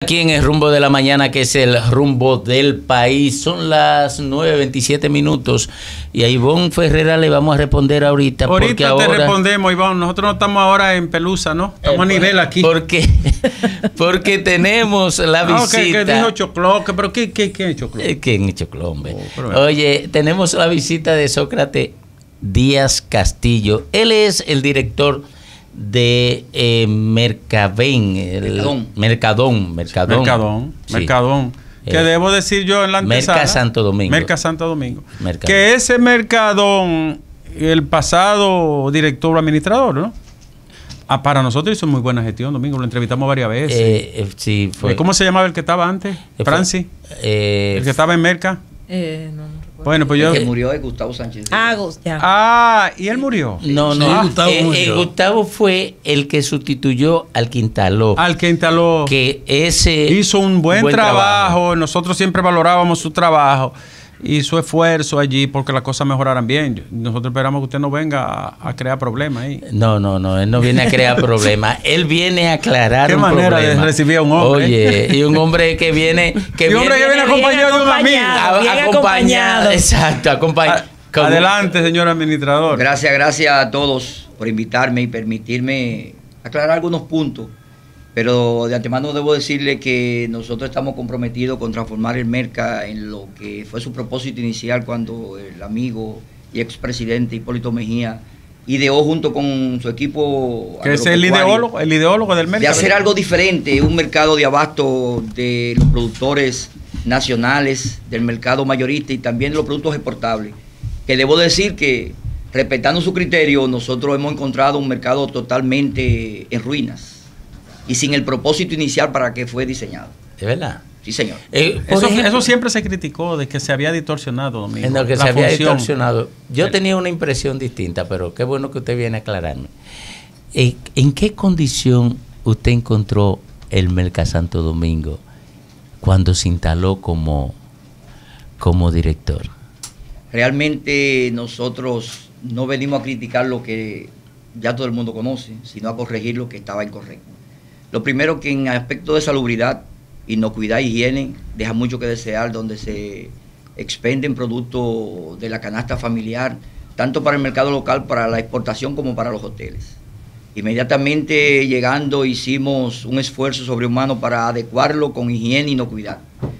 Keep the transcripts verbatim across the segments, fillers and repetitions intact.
Aquí en el rumbo de la mañana, que es el rumbo del país, son las nueve veintisiete minutos y a Ivonne Ferreira le vamos a responder ahorita. Ahorita porque te ahora, respondemos, Ivonne. Nosotros no estamos ahora en Pelusa, ¿no? Estamos eh, a nivel aquí. Porque, porque tenemos la no, visita. Que, que dijo Chocló, que, pero ¿qué, qué, qué es Chocló? ¿Quién es Chocló, hombre? Oh, Oye, tenemos la visita de Sócrates Díaz Castillo. Él es el director de eh, Mercaven, el Mercadón. Mercadón, Mercadón, Mercadón, sí. Mercadón. Que eh, debo decir yo en la antesala. Merca Santo Domingo. Merca Santo Domingo. Mercadón. Que ese Mercadón, el pasado director administrador, ¿no? Ah, para nosotros hizo muy buena gestión, Domingo. Lo entrevistamos varias veces. Eh, eh, sí, fue. ¿Cómo se llamaba el que estaba antes? Eh, Francis. Eh, el que estaba en Merca. Eh, no, no. Bueno, pues yo. El que murió es Gustavo Sánchez. Ah, ya. Ah, y él murió. No, no. Sí, Ah, Gustavo, eh, murió. Eh, Gustavo fue el que sustituyó al que instaló. Al que instaló. Que ese hizo un buen, buen trabajo. trabajo. Nosotros siempre valorábamos su trabajo y su esfuerzo allí porque las cosas mejoraran bien. Nosotros esperamos que usted no venga a, a crear problemas ahí. No, no, no, él no viene a crear problemas. Él viene a aclarar ¿Qué un manera problema. de recibir a un hombre? Oye, y un hombre que viene que y un hombre viene, que viene acompañado de un amigo. A, bien acompañado, acompañado. Exacto, acompañado. Adelante, señor administrador. Gracias, gracias a todos por invitarme y permitirme aclarar algunos puntos. Pero de antemano debo decirle que nosotros estamos comprometidos con transformar el Merca en lo que fue su propósito inicial cuando el amigo y expresidente Hipólito Mejía ideó junto con su equipo. Que es el ideólogo, el ideólogo del Merca. De hacer algo diferente, un mercado de abasto de los productores nacionales, del mercado mayorista y también de los productos exportables. Que debo decir que, respetando su criterio, nosotros hemos encontrado un mercado totalmente en ruinas y sin el propósito inicial para que fue diseñado. ¿Es verdad? Sí, señor. Eh, eso, ejemplo, eso siempre se criticó, de que se había distorsionado, Domingo. En lo que se había distorsionado. Yo tenía una impresión distinta, pero qué bueno que usted viene a aclararme. ¿En, en qué condición usted encontró el Merca Santo Domingo cuando se instaló como, como director? Realmente nosotros no venimos a criticar lo que ya todo el mundo conoce, sino a corregir lo que estaba incorrecto. Lo primero, que en aspecto de salubridad, inocuidad e higiene deja mucho que desear, donde se expenden productos de la canasta familiar, tanto para el mercado local, para la exportación, como para los hoteles. Inmediatamente llegando hicimos un esfuerzo sobrehumano para adecuarlo con higiene e inocuidad.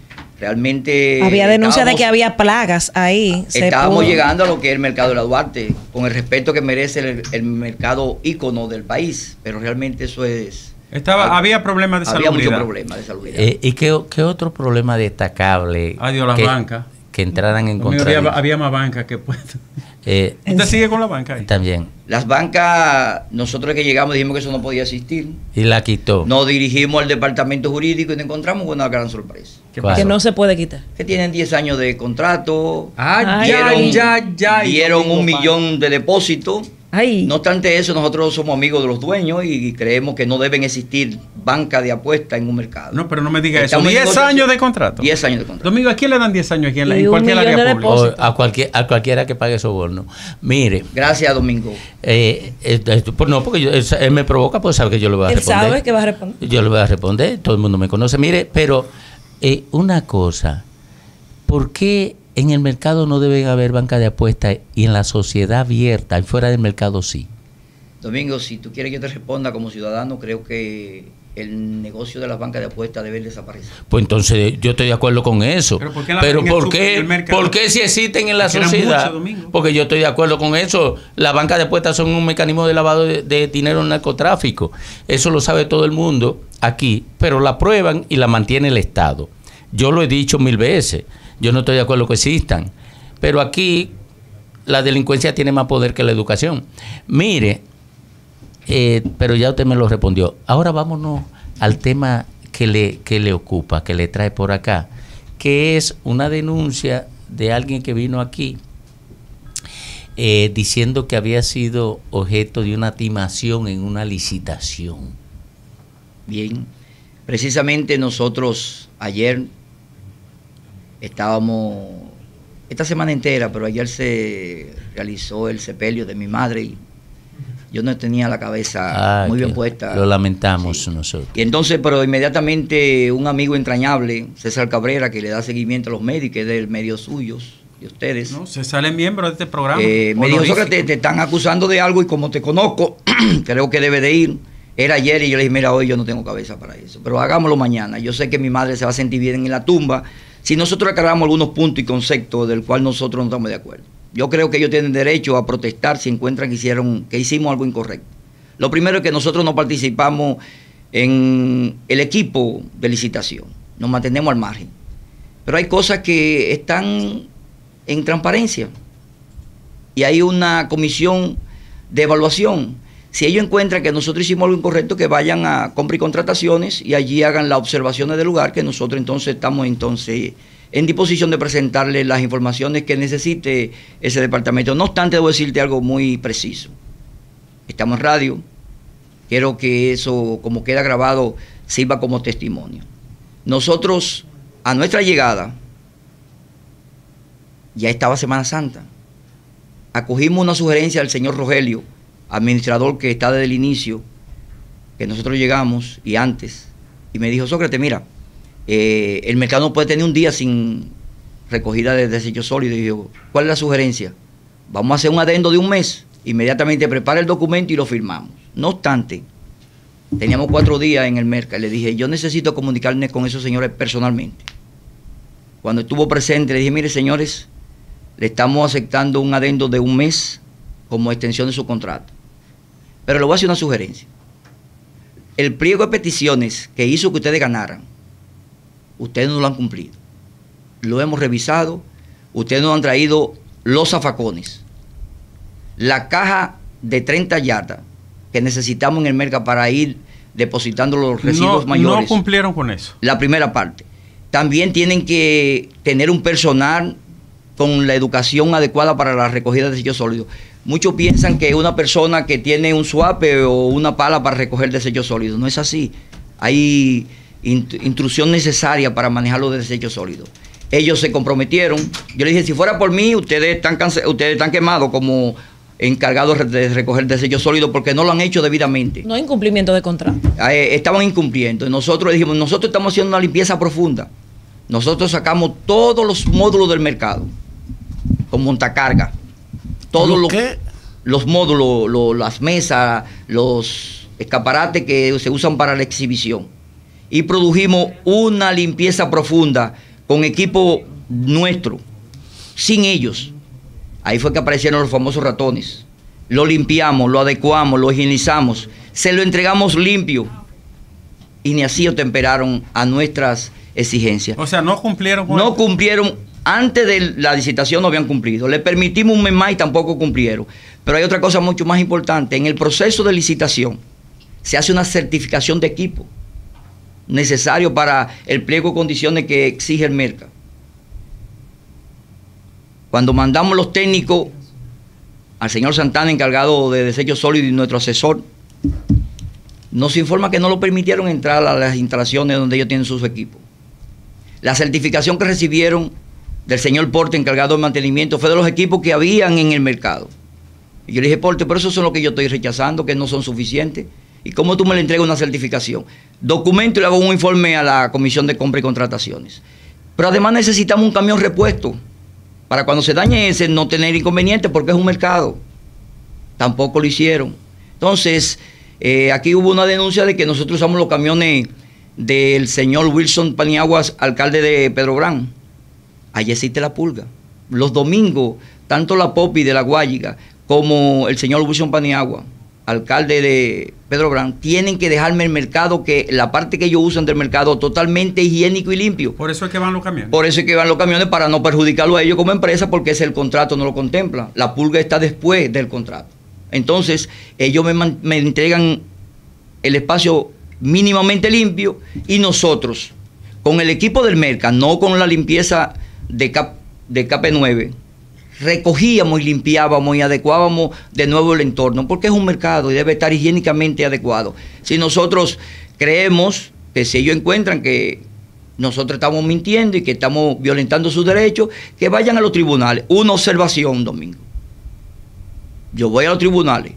Realmente había denuncia de que había plagas ahí. Estábamos llegando a lo que es el mercado de la Duarte, con el respeto que merece el, el mercado ícono del país, pero realmente eso es... Estaba, había, había problemas de salubridad. Había muchos problemas de salubridad. Eh, ¿Y qué, qué otro problema destacable? Adiós, las que, bancas. Que entraran en contra. Había, había más bancas que pues. Eh, ¿Usted sigue con la banca ahí? También. Las bancas, nosotros que llegamos dijimos que eso no podía existir. Y la quitó. Nos dirigimos al departamento jurídico y nos encontramos con una gran sorpresa. Que no se puede quitar. Que tienen diez años de contrato. Ah, dieron, ya, ya, ya. Dieron un millón de depósitos. Ay. No obstante eso, nosotros somos amigos de los dueños y creemos que no deben existir bancas de apuesta en un mercado. No, pero no me diga eso. diez años de contrato. diez años de contrato. Domingo, ¿a quién le dan diez años aquí en, la, en cualquier área pública? O a, cualquier, a cualquiera que pague soborno. Mire. Gracias, Domingo. Eh, eh, pues no, porque yo, él me provoca, pues sabe que yo le voy a él responder. Él sabe que va a responder. Yo le voy a responder, todo el mundo me conoce. Mire, pero eh, una cosa, ¿por qué en el mercado no deben haber banca de apuestas y en la sociedad abierta y fuera del mercado sí? Domingo, si tú quieres que yo te responda como ciudadano, creo que el negocio de las bancas de apuestas debe desaparecer. Pues entonces yo estoy de acuerdo con eso. Pero ¿por qué, la, Pero ¿por qué, ¿por qué si existen en la Porque sociedad? Porque yo estoy de acuerdo con eso. Las bancas de apuestas son un mecanismo de lavado de, de dinero en narcotráfico. Eso lo sabe todo el mundo aquí, pero la prueban y la mantiene el Estado. Yo lo he dicho mil veces. Yo no estoy de acuerdo que existan. Pero aquí la delincuencia tiene más poder que la educación. Mire, Eh, pero ya usted me lo respondió. Ahora vámonos al tema que le, que le ocupa, que le trae por acá, que es una denuncia de alguien que vino aquí eh, diciendo que había sido objeto de una timación en una licitación. Bien, precisamente nosotros ayer estábamos, esta semana entera, pero ayer se realizó el sepelio de mi madre y Yo no tenía la cabeza ah, muy bien puesta. Lo lamentamos sí. nosotros. Y entonces, pero inmediatamente un amigo entrañable, César Cabrera, que le da seguimiento a los medios, que es del medio suyos, de ustedes. No, César es miembro de este programa. Eh, me dijo, Sócrates, te están acusando de algo y como te conozco, creo que debe de ir. Era ayer y yo le dije, mira, hoy yo no tengo cabeza para eso, pero hagámoslo mañana. Yo sé que mi madre se va a sentir bien en la tumba si nosotros aclaramos algunos puntos y conceptos del cual nosotros no estamos de acuerdo. Yo creo que ellos tienen derecho a protestar si encuentran que hicieron, que hicimos algo incorrecto. Lo primero es que nosotros no participamos en el equipo de licitación, nos mantenemos al margen. Pero hay cosas que están en transparencia y hay una comisión de evaluación. Si ellos encuentran que nosotros hicimos algo incorrecto, que vayan a compra y contrataciones y allí hagan las observaciones del lugar, que nosotros entonces estamos entonces en disposición de presentarle las informaciones que necesite ese departamento. No obstante, debo decirte algo muy preciso. Estamos en radio, quiero que eso, como queda grabado, sirva como testimonio. Nosotros, a nuestra llegada, ya estaba Semana Santa, acogimos una sugerencia del señor Rogelio, administrador que está desde el inicio, que nosotros llegamos y antes, y me dijo, Sócrates, mira, eh, el mercado no puede tener un día sin recogida de desechos sólidos. Y yo, ¿cuál es la sugerencia? Vamos a hacer un adendo de un mes, inmediatamente prepara el documento y lo firmamos. No obstante, teníamos cuatro días en el mercado, y le dije, yo necesito comunicarme con esos señores personalmente. Cuando estuvo presente, le dije, mire señores, le estamos aceptando un adendo de un mes como extensión de su contrato. Pero le voy a hacer una sugerencia. El pliego de peticiones que hizo que ustedes ganaran, ustedes no lo han cumplido. Lo hemos revisado, ustedes nos han traído los zafacones, la caja de treinta yardas que necesitamos en el mercado para ir depositando los residuos no, mayores. No cumplieron con eso. La primera parte. También tienen que tener un personal con la educación adecuada para la recogida de desechos sólidos. Muchos piensan que una persona que tiene un suape o una pala para recoger desechos sólidos. No es así. Hay instrucción necesaria para manejar los desechos sólidos. Ellos se comprometieron. Yo les dije, si fuera por mí, ustedes están, ustedes están quemados como encargados de recoger desechos sólidos porque no lo han hecho debidamente. No hay incumplimiento de contrato. Eh, estaban incumpliendo. Nosotros dijimos, nosotros estamos haciendo una limpieza profunda. Nosotros sacamos todos los módulos del mercado con montacarga. Todos los, los módulos, lo, las mesas, los escaparates que se usan para la exhibición. Y produjimos una limpieza profunda con equipo nuestro, sin ellos. Ahí fue que aparecieron los famosos ratones. Lo limpiamos, lo adecuamos, lo higienizamos, se lo entregamos limpio. Y ni así temperaron a nuestras exigencias. O sea, no cumplieron con No el... cumplieron. Antes de la licitación no habían cumplido. Le permitimos un mes más y tampoco cumplieron. Pero hay otra cosa mucho más importante. En el proceso de licitación se hace una certificación de equipo necesario para el pliego de condiciones que exige el mercado. Cuando mandamos los técnicos al señor Santana, encargado de desechos sólidos, y nuestro asesor, nos informa que no lo permitieron entrar a las instalaciones donde ellos tienen sus equipos. La certificación que recibieron del señor Porte, encargado de mantenimiento, fue de los equipos que habían en el mercado. Y yo le dije, Porte, pero eso son los que yo estoy rechazando, que no son suficientes. ¿Y cómo tú me le entregas una certificación? Documento y le hago un informe a la Comisión de Compra y Contrataciones. Pero además necesitamos un camión repuesto para cuando se dañe ese no tener inconvenientes porque es un mercado. Tampoco lo hicieron. Entonces, eh, aquí hubo una denuncia de que nosotros usamos los camiones del señor Wilson Paniaguas, alcalde de Pedro Brán. Allí existe la pulga. Los domingos, tanto la Popi de la Guayiga como el señor Wilson Paniagua, alcalde de Pedro Brán, tienen que dejarme el mercado, que la parte que ellos usan del mercado totalmente higiénico y limpio. Por eso es que van los camiones. Por eso es que van los camiones, para no perjudicarlo a ellos como empresa, porque ese el contrato no lo contempla. La pulga está después del contrato. Entonces, ellos me, me entregan el espacio mínimamente limpio y nosotros, con el equipo del mercado, no con la limpieza de, cap, de K P nueve, recogíamos y limpiábamos y adecuábamos de nuevo el entorno, porque es un mercado y debe estar higiénicamente adecuado. Si nosotros creemos que si ellos encuentran que nosotros estamos mintiendo y que estamos violentando sus derechos, que vayan a los tribunales. Una observación, Domingo. Yo voy a los tribunales.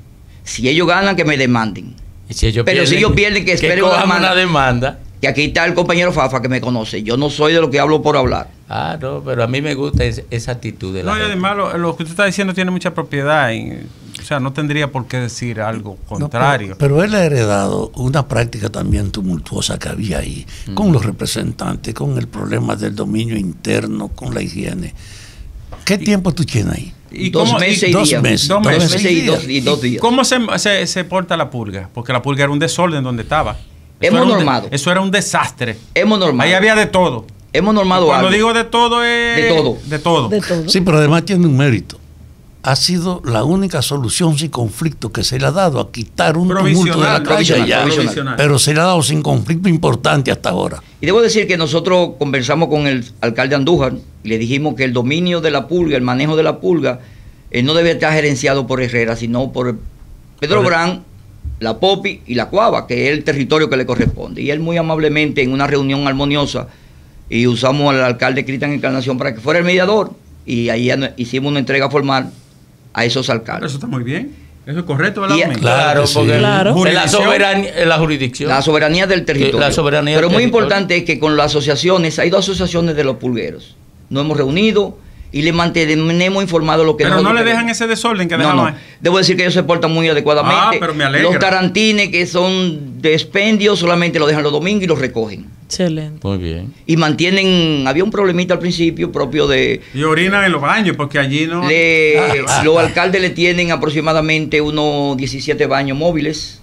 Si ellos ganan, que me demanden. ¿Y si ellos Pero pierden, si ellos pierden, que esperen que una cojan demanda. una demanda. Que aquí está el compañero Fafa que me conoce. Yo no soy de lo que hablo por hablar. Ah, no, pero a mí me gusta es, esa actitud de la No, y gente. además lo, lo que usted está diciendo tiene mucha propiedad. Y, o sea, no tendría por qué decir algo contrario. No, pero, pero él ha heredado una práctica también tumultuosa que había ahí, mm. con los representantes, con el problema del dominio interno, con la higiene. ¿Qué y, tiempo tú tienes ahí? Y dos cómo, meses y, y dos días. Meses, dos dos meses, meses y, dos, y dos días. ¿Cómo se, se, se porta la purga? Porque la purga era un desorden donde estaba. Hemos eso normado. De, eso era un desastre. Hemos normado. Ahí había de todo. Hemos normado. Cuando algo. digo de todo es... De todo. De todo. De todo. Sí, pero además tiene un mérito. Ha sido la única solución sin conflicto que se le ha dado a quitar un tumulto de la calle ya, pero se le ha dado sin conflicto importante hasta ahora. Y debo decir que nosotros conversamos con el alcalde Andújar y le dijimos que el dominio de la pulga, el manejo de la pulga, eh, no debe estar gerenciado por Herrera, sino por Pedro Brán, la Popi y la Cuava, que es el territorio que le corresponde. Y él muy amablemente en una reunión armoniosa, y usamos al alcalde Cristian Encarnación para que fuera el mediador, y ahí hicimos una entrega formal a esos alcaldes. Pero eso está muy bien. Eso es correcto, ¿verdad? Y, claro, porque sí. claro. Es la soberanía, la jurisdicción. La soberanía del territorio. La soberanía Pero del muy territorio. importante es que con las asociaciones, hay dos asociaciones de los pulgueros. Nos hemos reunido y le mantenemos informado lo que pero no le queremos. dejan ese desorden que no, dejamos no. ahí. Debo decir que ellos se portan muy adecuadamente. Ah, pero me alegra. Los tarantines que son de expendio solamente lo dejan los domingos y los recogen. Excelente. Muy bien. Y mantienen, había un problemita al principio propio de... Y orinan en los baños porque allí no... Le, los alcaldes le tienen aproximadamente unos diecisiete baños móviles.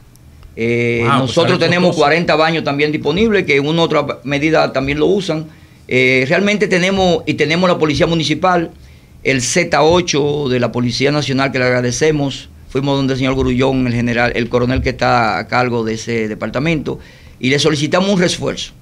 Eh, wow, nosotros pues tenemos costoso. cuarenta baños también disponibles, que en una otra medida también lo usan. Eh, realmente tenemos, y tenemos la Policía Municipal, el Z ocho de la Policía Nacional, que le agradecemos. Fuimos donde el señor Grullón, el general, el coronel que está a cargo de ese departamento, y le solicitamos un refuerzo.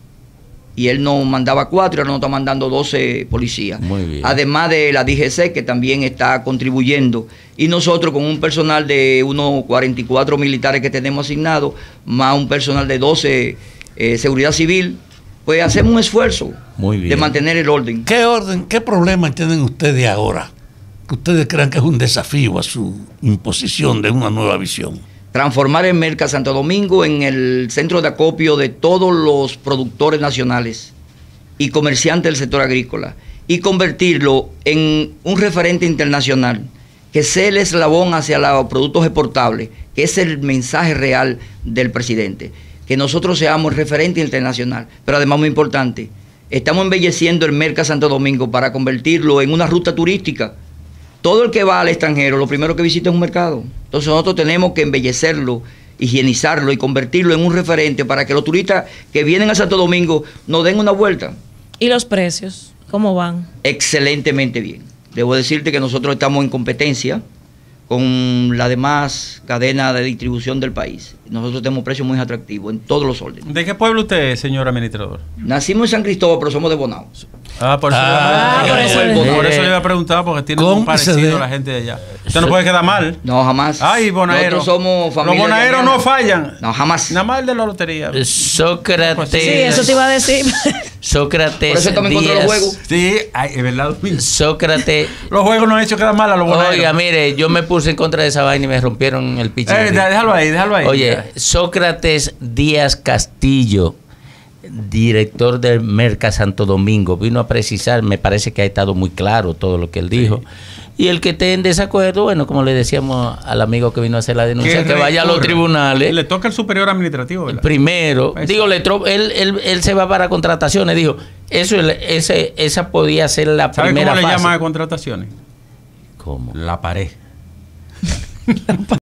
Y él nos mandaba cuatro, y ahora nos está mandando doce policías. Muy bien. Además de la D G C, que también está contribuyendo. Y nosotros con un personal de unos cuarenta y cuatro militares que tenemos asignados, más un personal de doce eh, seguridad civil, pues hacemos un esfuerzo Muy bien. de mantener el orden. ¿Qué orden, qué problema tienen ustedes ahora? Que ustedes crean que es un desafío a su imposición de una nueva visión. Transformar el Merca Santo Domingo en el centro de acopio de todos los productores nacionales y comerciantes del sector agrícola, y convertirlo en un referente internacional, que sea el eslabón hacia los productos exportables, que es el mensaje real del presidente, que nosotros seamos el referente internacional. Pero además, muy importante, estamos embelleciendo el Merca Santo Domingo para convertirlo en una ruta turística. Todo el que va al extranjero, lo primero que visita es un mercado. Entonces nosotros tenemos que embellecerlo, higienizarlo y convertirlo en un referente para que los turistas que vienen a Santo Domingo nos den una vuelta. ¿Y los precios? ¿Cómo van? Excelentemente bien. Debo decirte que nosotros estamos en competencia con la demás cadena de distribución del país. Nosotros tenemos precios muy atractivos en todos los órdenes. ¿De qué pueblo usted es, señor administrador? Nacimos en San Cristóbal, pero somos de Bonao. Ah, por eso, Ah, le, por eso, eso. por eso le iba a preguntar, porque tiene un parecido a la gente de allá. Usted no puede quedar mal. No, jamás. Ay, bonaero. Nosotros somos familia. Los bonaeros no fallan. No, jamás. Nada más el de la lotería. Sócrates. Sí, eso te iba a decir. Sócrates. Por eso estamos en contra de los juegos. Sí, ay, es verdad. Sócrates. Los juegos no han hecho quedar mal a los bonaeros. Oiga, mire, yo me puse en contra de esa vaina y me rompieron el pichín. Eh, déjalo ahí, déjalo ahí. Oye, Sócrates Díaz Castillo, director del Merca Santo Domingo, vino a precisar, me parece que ha estado muy claro todo lo que él dijo. Sí. Y el que esté en desacuerdo, bueno, como le decíamos al amigo que vino a hacer la denuncia, que vaya a los tribunales. Le toca el superior administrativo, ¿verdad? Primero, Eso. digo, le tro él, él, él se va para contrataciones, dijo, eso ese, esa podía ser la ¿Sabe primera cómo fase. le llama a contrataciones? ¿Cómo? La pared.